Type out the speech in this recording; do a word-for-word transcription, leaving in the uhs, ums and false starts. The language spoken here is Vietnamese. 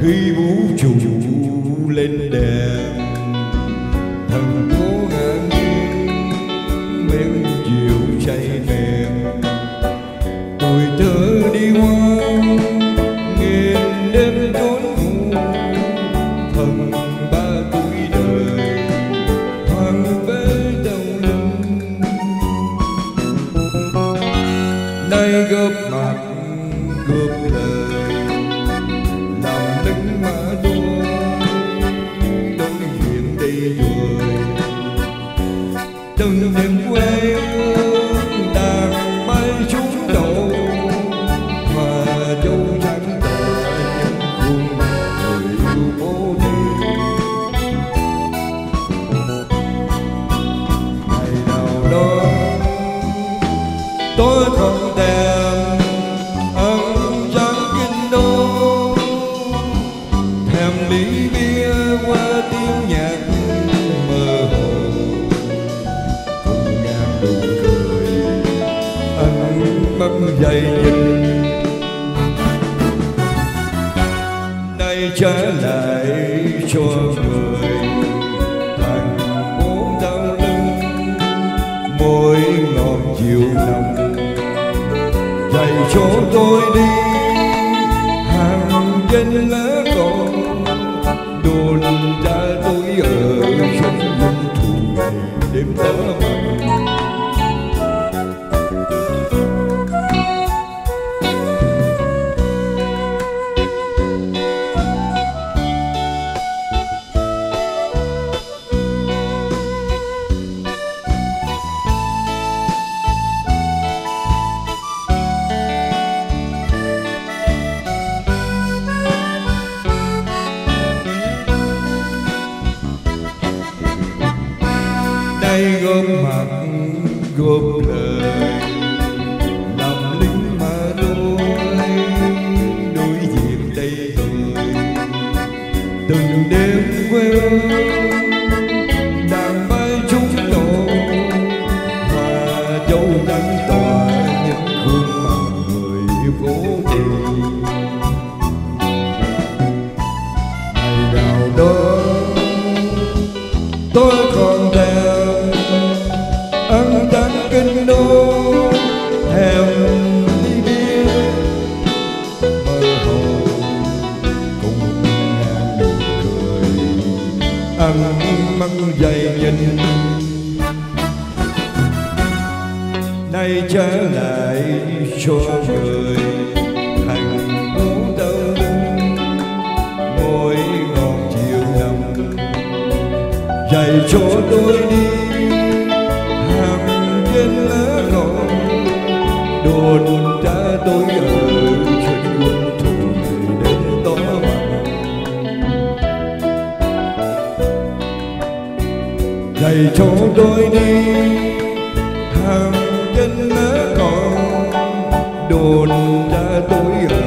khi vũ trụ lên đèn, thần phố ngàn nhiên men diệu say mềm. Tuổi thơ đi qua nghìn đêm trốn ngủ, thần ba tuổi đời hoàng với đầu lưng. Nay góp mặt góp lời làm lính mã đua đối diện đây rồi. Từng đêm quê đàn bay trúng đầu mà châu trắng tỏa những khuôn người yêu bố đi. Ngày nào đó tôi không thèm ăn trắng kinh đô, thèm ly bia qua tiếng nhạc mơ hồ, cùng ngàn nụ cười anh mắt dày nhìn. Nay trả lại cho người thành phố đau lưng, môi ngọt dịu nồng dạy cho tôi đi hàng trên lá cỏ, đồn ra tôi ở trong quân thù ngày đêm tớ mặn. Nay góp mặt góp lời làm lính mà đôi đối diện đây rồi. Từng đêm quê đàn bay trúng nổ và dấu trắng tỏa những khuôn mặt người phố đi. Ngày nào đó tôi còn thèm ăn trắng kinh đô, thèm ly bia mơ hồ cùng ngàn nụ cười ăn măng dày nhìn. Nay trả lại cho người thành phố đau lưng, môi ngọt dịu nồng dạy cho tôi đi hàng trên lá cỏ, đồn ra tôi ở trên quân thù ngày đêm tỏ mặt. Dạy cho tôi đi hàng trên lá cỏ, đồn ra tôi ở